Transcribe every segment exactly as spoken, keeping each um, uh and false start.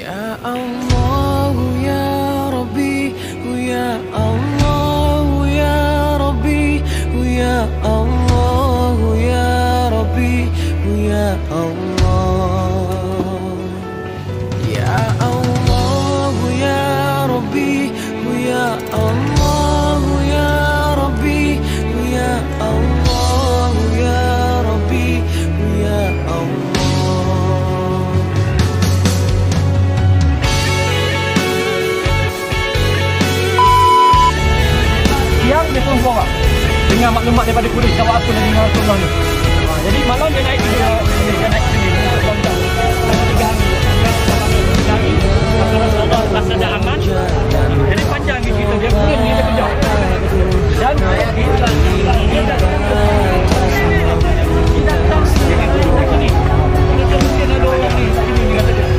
Ya Allah ya Rabbi, ya Allah ya Rabbi, ya Allah ya Rabbi, ya Allah. Ya Allah ya Rabbi, ya Allah ya Rabbi, ya Allah ya Rabbi, ya Allah. Siang dia turun bawah dengan maklumat daripada polis jawab apa Nabi Rasulullah ni. Ha, jadi malam dia naik dia, dia naik sini untuk lontong. Selama tiga hari. Hari Rasulullah rasa dah aman. Jadi panjang ni cerita dia turun dia kejap. Dan dia dia dia dah kita datang sini. Kita mungkin ada orang ni sini ni kata dia.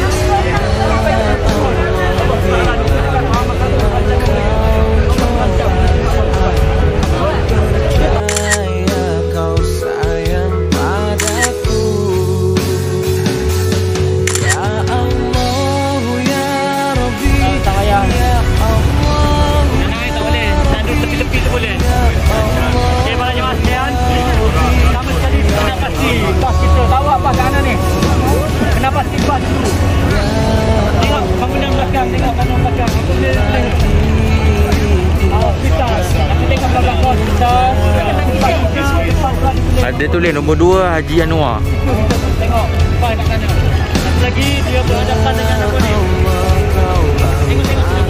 Ada tulis nombor dua Haji Anwar. Tengok, apa nak tanya. Satu lagi dia berhadapan dengan apa ni? Tengok tengok tengok.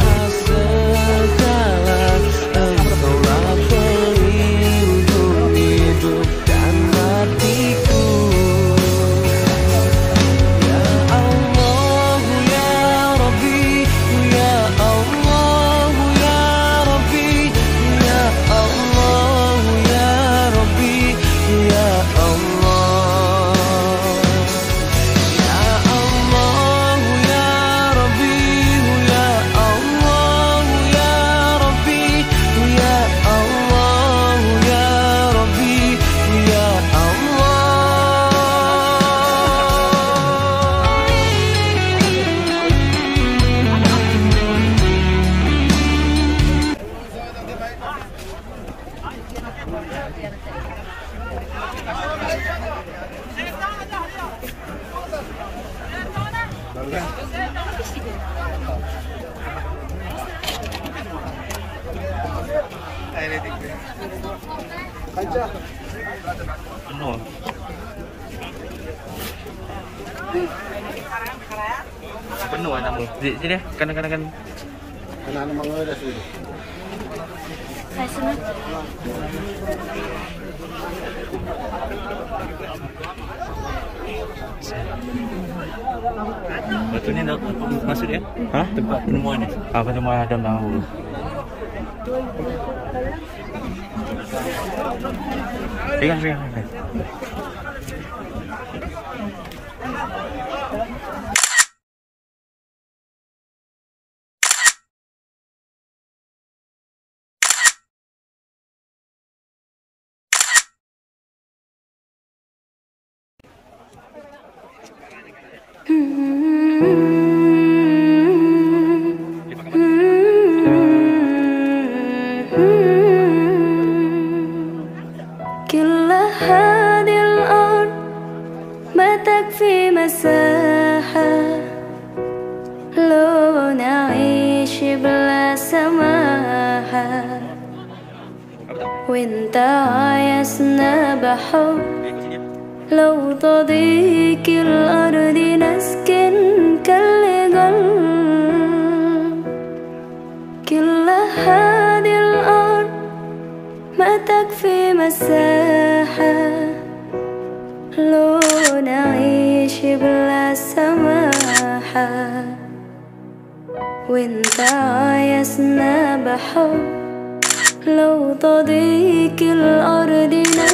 Penuh. Penuh lah nama. Sini, sini. Kanan-kanan. Kanan nama dah sini. Hai sana. Batu ni nak masuk dia? Ha? Tempat penemuan ni. Ah, penemuan Adam dahulu. Pegang, pegang, pegang. في مساحة لو نعيش بلا سماحة وانت عايزنا بحب لو تضيق الأرض نسكن كل قلب كل هذه الأرض ما تكفي مساحة لو نعيش بلا سماحة وانت عايزنا بحب لو تضيق الأرض